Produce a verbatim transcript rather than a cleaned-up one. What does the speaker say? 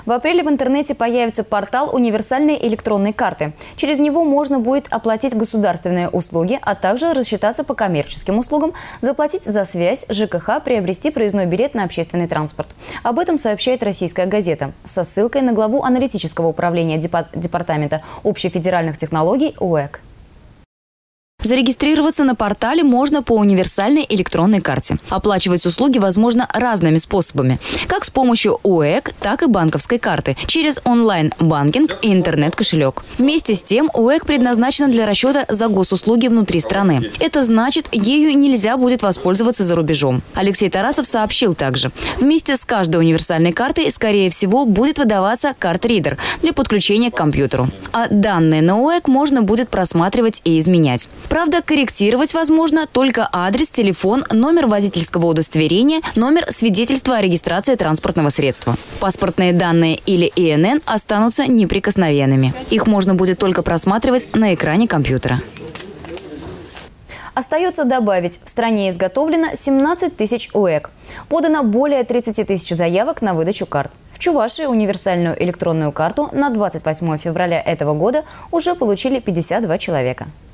В апреле в интернете появится портал универсальной электронной карты. Через него можно будет оплатить государственные услуги, а также рассчитаться по коммерческим услугам, заплатить за связь, ЖКХ, приобрести проездной билет на общественный транспорт. Об этом сообщает «Российская газета» со ссылкой на главу аналитического управления Департамента общефедеральных технологий ОЭК. Зарегистрироваться на портале можно по универсальной электронной карте. Оплачивать услуги возможно разными способами. Как с помощью ОЭК, так и банковской карты. Через онлайн-банкинг и интернет-кошелек. Вместе с тем, ОЭК предназначена для расчета за госуслуги внутри страны. Это значит, ею нельзя будет воспользоваться за рубежом. Алексей Тарасов сообщил также. Вместе с каждой универсальной картой, скорее всего, будет выдаваться карт-ридер для подключения к компьютеру. А данные на ОЭК можно будет просматривать и изменять. Правда, корректировать возможно только адрес, телефон, номер водительского удостоверения, номер свидетельства о регистрации транспортного средства. Паспортные данные или И Н Н останутся неприкосновенными. Их можно будет только просматривать на экране компьютера. Остается добавить, в стране изготовлено семнадцать тысяч ОЭК. Подано более тридцати тысяч заявок на выдачу карт. В Чувашии универсальную электронную карту на двадцать восьмое февраля этого года уже получили пятьдесят два человека.